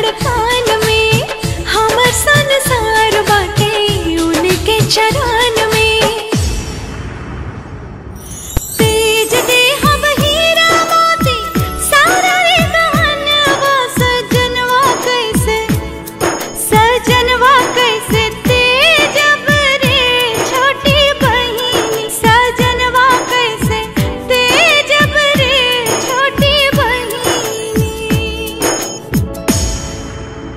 धड़कन में, हमर संसार बाटे उनके चरण में। तेज दे हम हीरा मोती सारा गहनवा, सजनवा कैसे तेज रे छोटी बहिनी, सजनवा कैसे तेज रे छोटी बहिनी।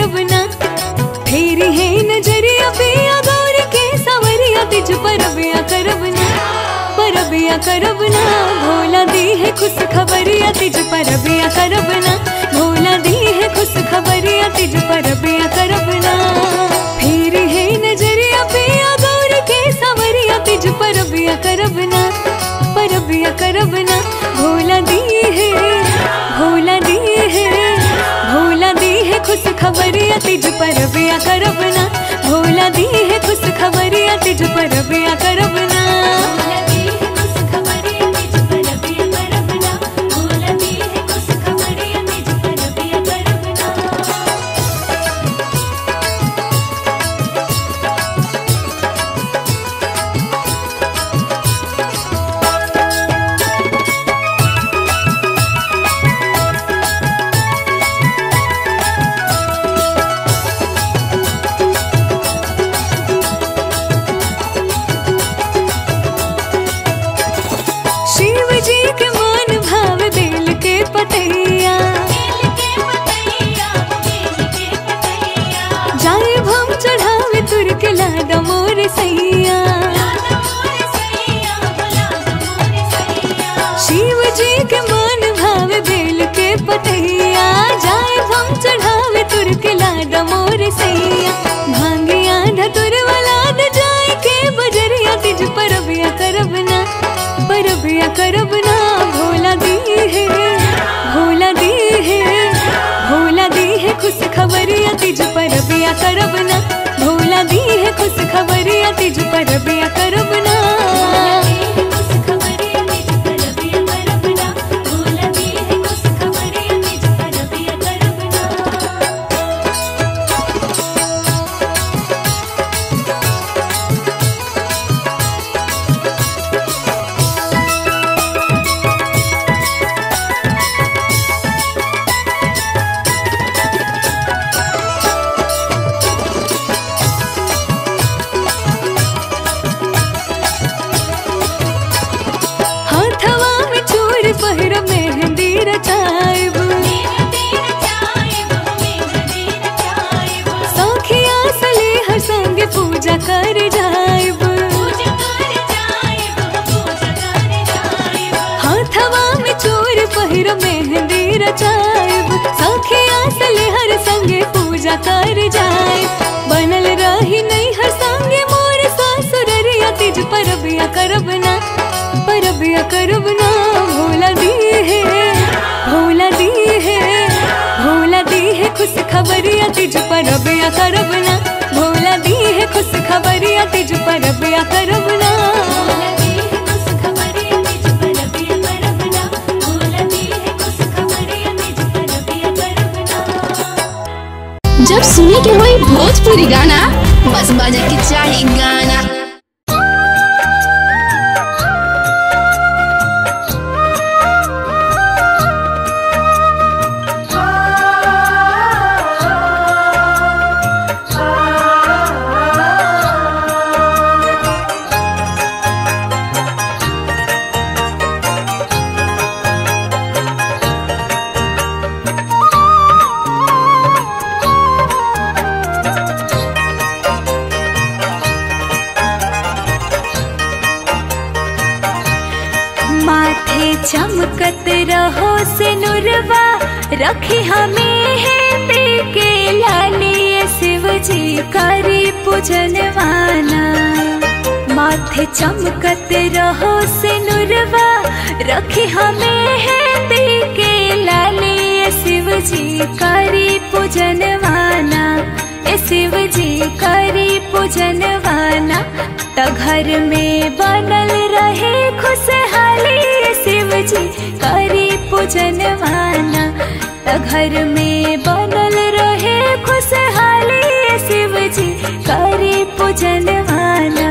करब ना, फेरी है नजरिया पिया गौर के सवरिया तिज परबिया करब ना, परबिया करब ना। भोला दी है खुश खबरिया तिज परबिया करब ना, भोला दी है खुश खबरिया तिज परबिया करब ना। फेरी है नजरिया पिया गौर के सवरिया तिज परबिया करब ना, परबिया करब ना। भोला दी है, भोला दी है, भोला दी है खुश खबरिया तिज परबिया करब ना, भोला दी है खुश खबरिया तिज परबिया करब ना। भोला दी है खुश खबरिया तिज परबिया करब ना, भोला दी है खुश खबरिया तिज परबिया करब ना। शिव जी के मन भावे बेल के पतैया, जाए हम चढ़ावे तुर के लाडा मोर सैया। भांगिया धतुर वाला द जाए के बजरिया तिज परबिया करब ना, परबिया करब ना। भोला दी है, भोला दी है, भोला दी है खुश खबरिया तिज परबिया करब ना, भोला दी है खुश खबरिया तिज परबिया करब ना। पूजा कर जाएब, हाथवा में चूर पहिर मेहंदी रचाएब, सखिया सलेहर संगे पूजा कर जाएब। बनल रही नहीं हर संगे मोर सासुररिया तिज परबिया करब ना, परबिया करब ना। भोला दी है, भोला दी है, भोला दी है खुश खबरिया तिज परबिया करब ना, भोला दी है खुश खबरिया तिज परबिया करब ना। भोला दी है खुश खबरिया तिज परबिया करब ना, भोला दी है खुश खबरिया तिज परबिया करब ना। जब सुने के होई भोजपुरी गाना, बस बजे के चाही गाना। चमकत रहो से नुरवा रखी हमें है के लाली, शिव जी करी पूजनवाना। माथे चमकत रहो से नुरवा रखी हमें है के लाली, शिव जी करी पूजनवाना, शिव जी करी पूजनवाना। त घर में बनल रहे खुशहाली, शिव जी करी पूजनवाना। त घर में बनल रहे खुशहाली, शिव जी करी पूजनवाना।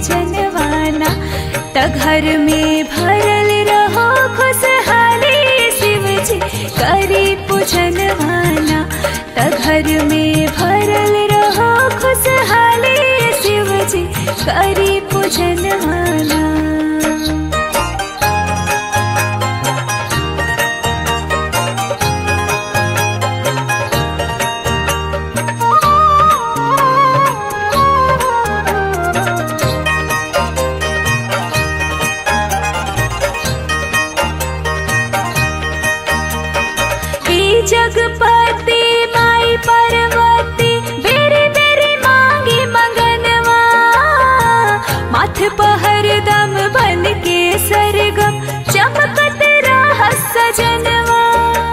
पूजनवाना। त घर में भरल रहो खुशहाली शिव जी करी पूजनवाना। त घर में भरल रहो खुशहाली शिव जी करी पूजनवाना। जगपति माई पार्वती बेरी बेरी मांगी मंगनवा। माथ पहर दम बन के सरगम चमकत रहा सजनवा।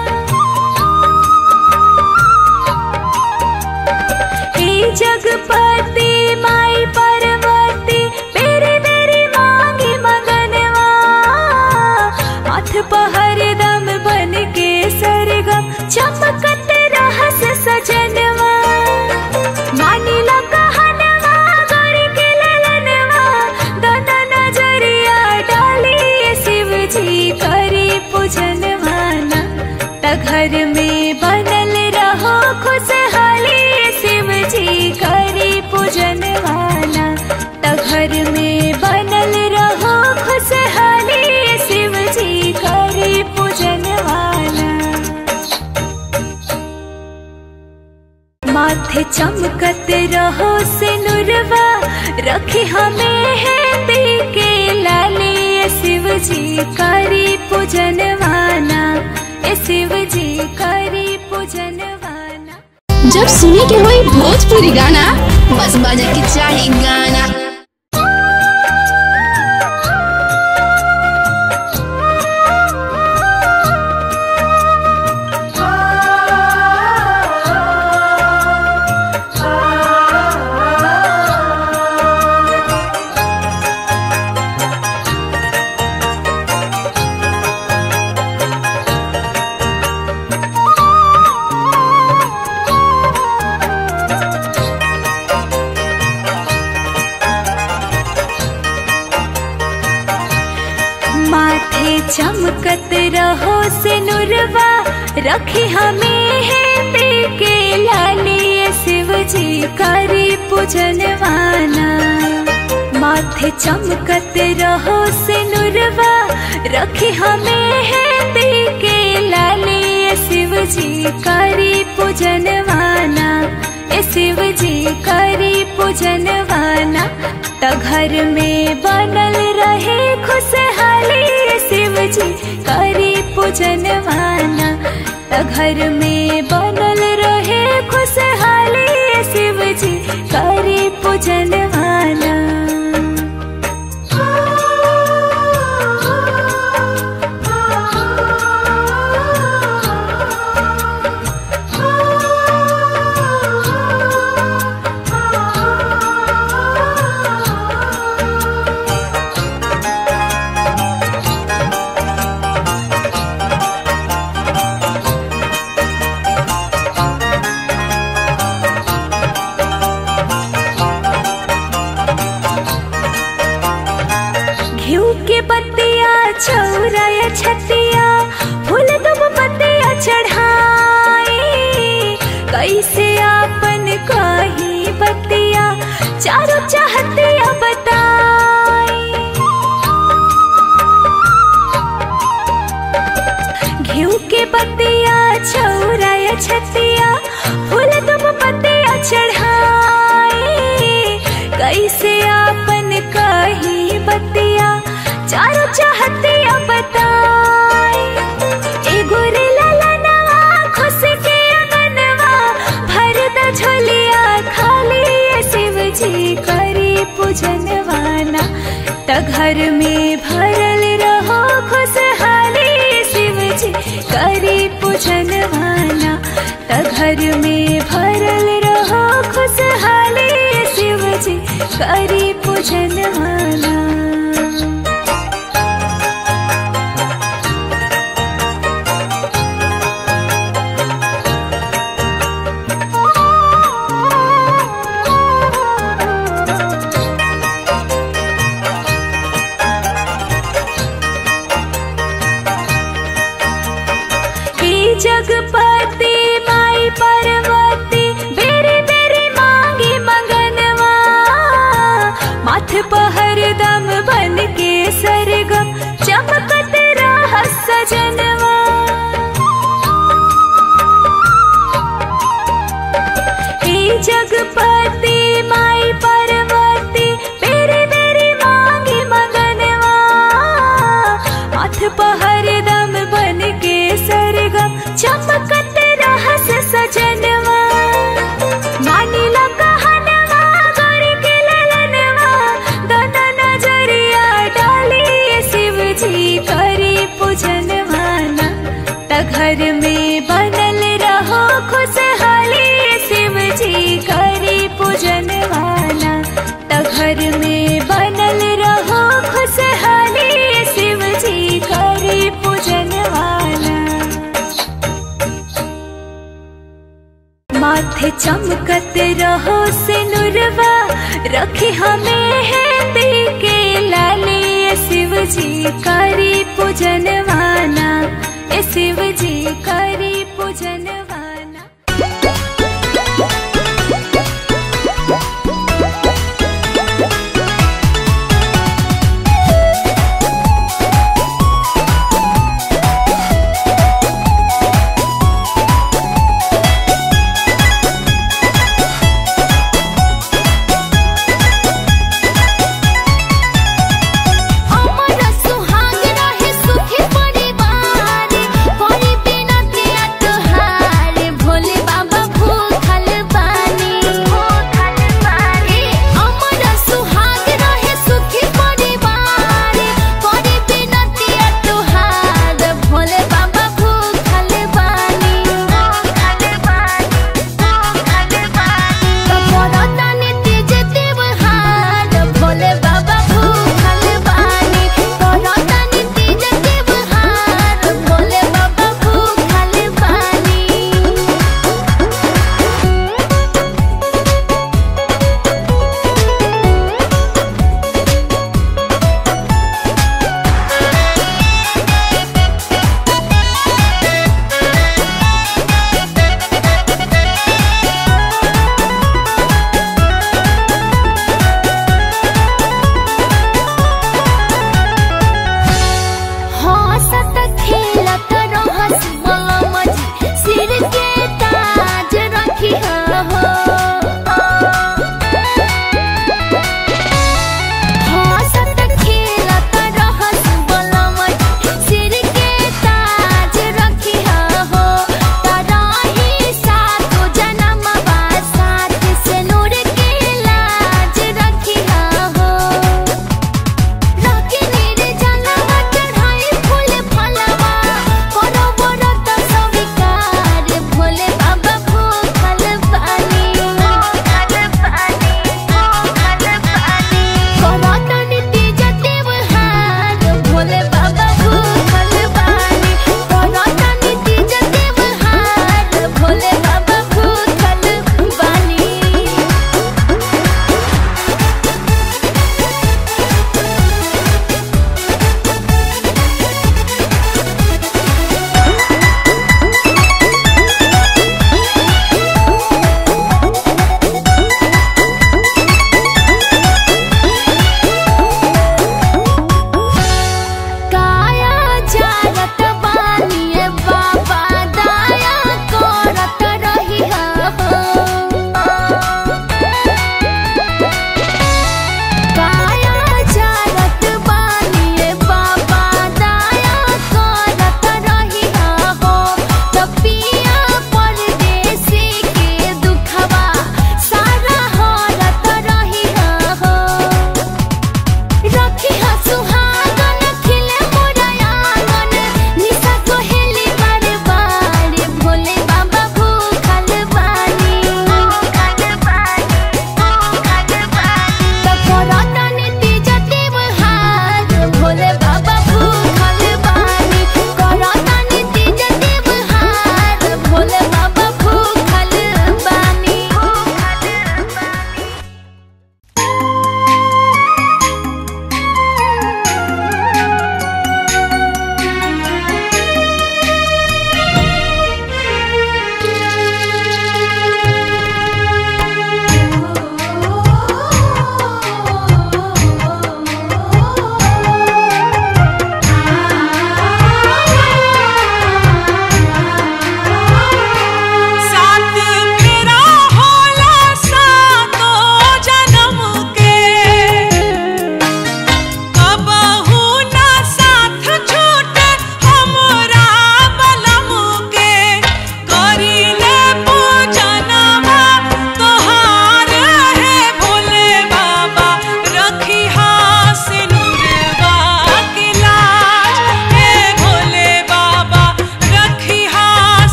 हे जगपति माई पार्वती बेरी बेरी मांगी मंगनवा। माथ पहर दम बन के सरगम चमकत रहस सजनवा। मानिला कहनवा गौरी के ललनवा। दोनों नजरिया डाली शिव जी करी पूजनवाना। त घर में बनल रहो खुशहाली शिव जी करी पूजनवाना। त घर में बनल रहो खुशहाली शिव जी करी पूजनवाना। माथे चमकत रहो सिनुरवा रखे हमें मेहंदी के लाली शिव जी करी पूजनवाना। शिव जी करी पूजनवाना। जब सुने के होई भोजपुरी गाना बस बजे के चाही गाना। चमकत रहो सिनुरवा रखी हमें मेहंदी के लाली शिव जी करी पूजनवाना। माथे चमकत रहो सिनुरवा रखी हमें मेहंदी के लाली शिव जी करी पूजनवाना। शिव जी करी पूजनवाना। त घर में बनल रहे खुशहाली शिव जी करी पूजनवाना। त घर में बनल रहे खुशहाली शिव जी करी पूजनवाना। चौराया छतिया फूल दुब पतिया चढ़ाई। कैसे आपन कही बतिया चारों चाहतिया बताई। घिउ के बतिया चौराया छतिया फूल दुब पतिया चढ़ाई। कैसे आपन कही बतिया चारों चाहतिया बताई। एगो रे ललनवा खुश के अंगनवा भर द झोलिया खाली शिव जी करी पूजनवाना। त घर में भरल रहो खुशहाली शिव जी करी पूजनवाना। त घर में भरल रहो खुशहाली शिव जी करी पूजनवाना। हो से नुरवा रखी हमें है दे के लाले। शिव जी करी पूजन वाना, शिव जी करी पूजन वाना।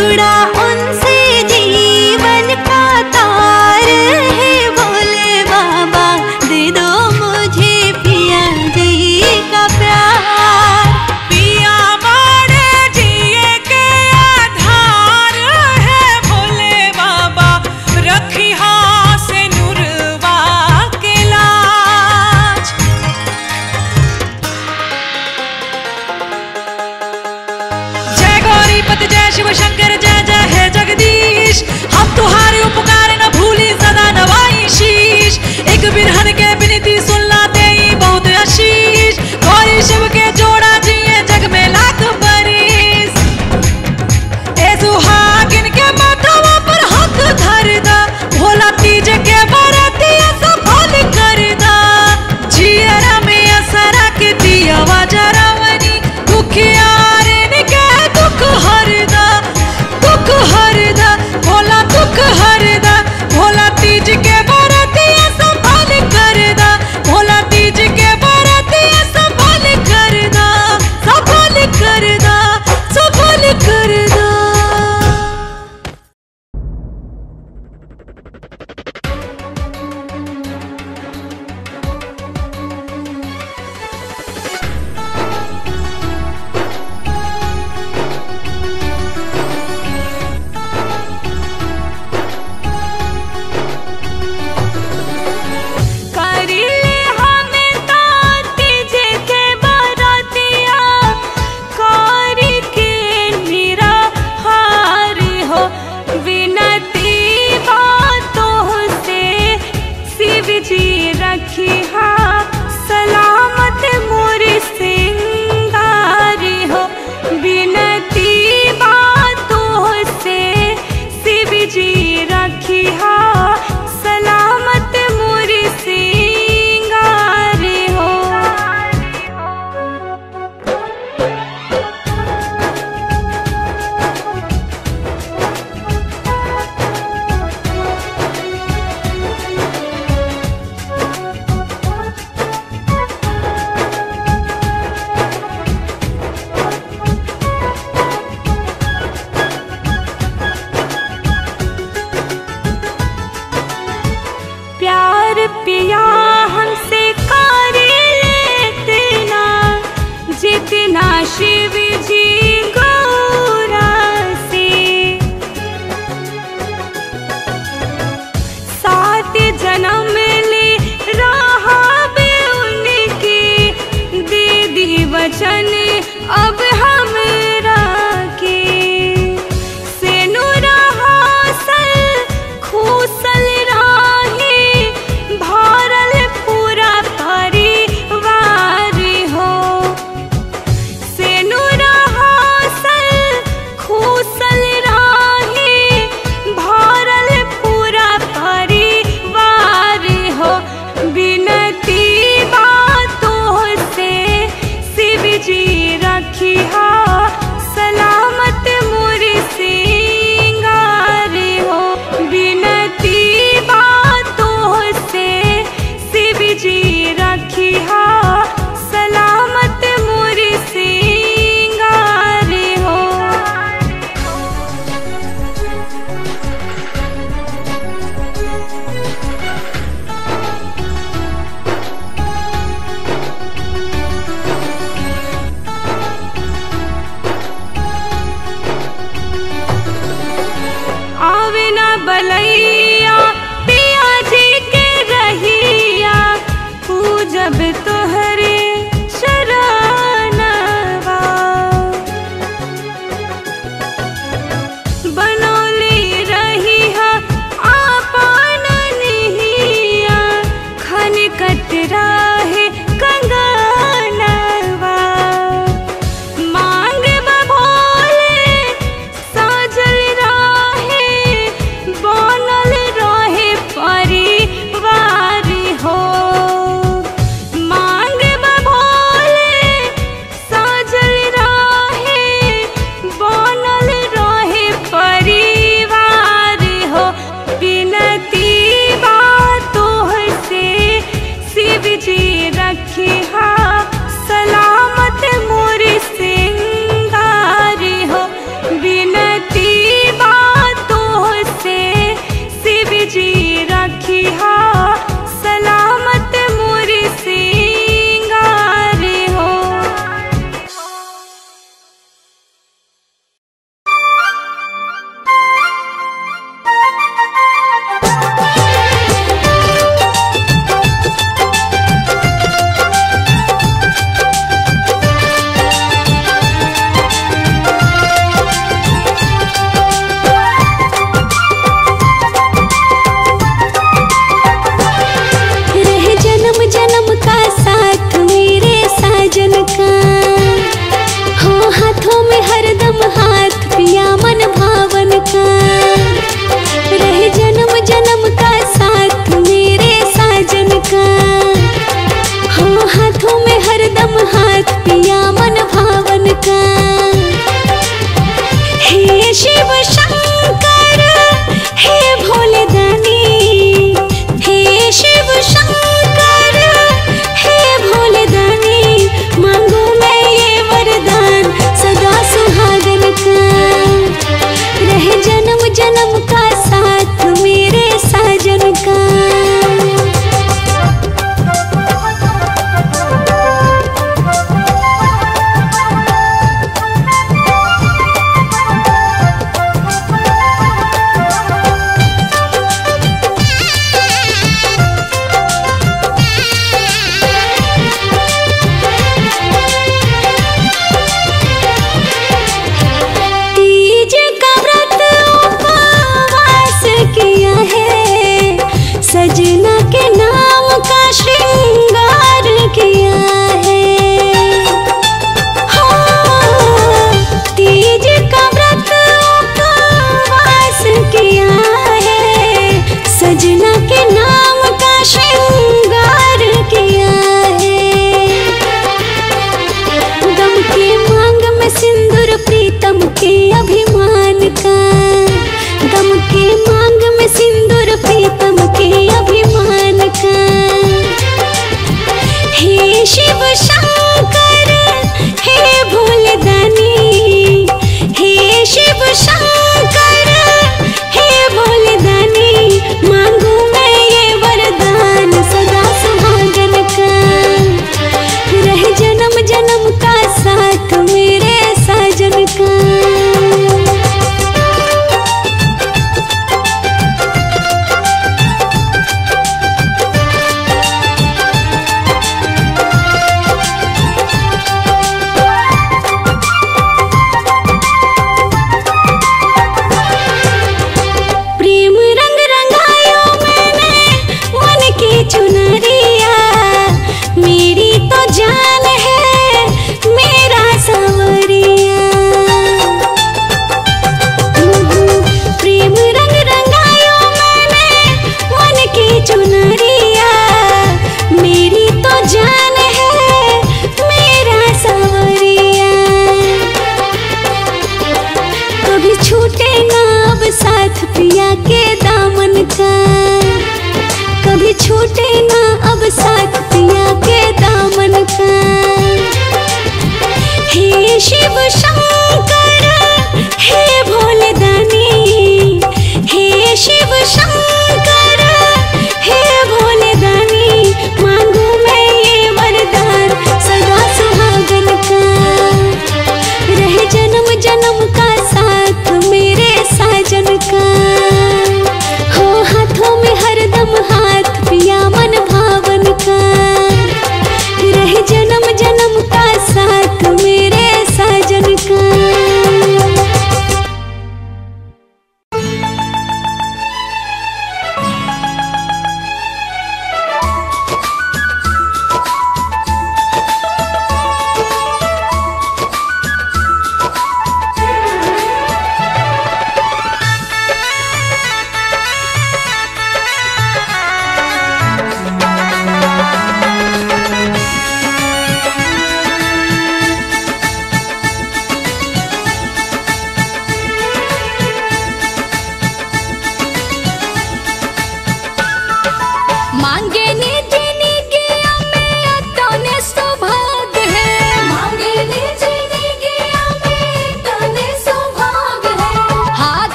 जुड़ा उनसे जीवन का तार है। भोले बाबा दे दो मुझे पिया जी का प्यार। पिया मारे जिए के आधार है। भोले बाबा रखी हाँ से नूरवा के लाज। जय गौरीपति जय शिव शंकर जय जय है जगदीश। हम तुम्हारे उपकार न भूली सदा नवाई शीश। एक बिरहन के विनती सुन लाते ही बहुत आशीष। गौरी शिव के जोड़ा जिए जग में लाख बरिस। ए सुहागिन के माथवा पर हाथ धर दा। भोला तीज के बरतिया सफल कर दा। जियरा में असरा के दियावा जरावनी। दुखियारिन के दुख हर दा। दुख हर दा भोला दुख हर दा। भोला तीज के बरतिया सफल कर दा। भोला तीज के बरतिया सफल कर दा। सफल कर दा सफल कर दा। करिले हमें तीज के बरतिया। करी के निराहार हो। विनती बातों से शिव जी रखी हा सलामत मोर सिंगार हो। विनती बातों से शिव जी रखी हा सलामत मोर सिंगार हो। प्यार पिया हमसे करे लेतना। जितना शिव जी गौरा से। सात जन्म ले रहा बे उनके। दे दी वचन अब हमरा के। सेनुरा हासल खूसल राहे। भरल पूरा परिवार हो। सेनुरा हासल खूसल राहे। भरल पूरा परिवार हो। विनती बातों से शिव जी रखी हा सलामत मोर सिंगार हो। विनती बातों से शिव जी रखी हा सलामत मोर सिंगार हो। आवे ना बलैया पिया जी के रहिया। पूजब तोहरे शरणवा। बनौले रही हा आपन निहिया। खनकत राहे कंगनवा। मांग भोले साजल राहे। बन पिया के दामन का, कभी छूटे ना अब साथ पिया के दामन का। हे शिव शंकर हे भोले दानी, हे शिव शंकर हे भोले दानी, मांगू मैं ये वरदान सदा सुहागन का, रहे जन्म जन्म का साथ मेरे साजन का। हो हाथों में हरदम हाथ पिया मन भावन का, रहे जन्म जन्म का साथ मेरे साजन का।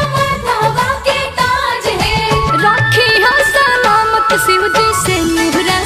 शिव जी से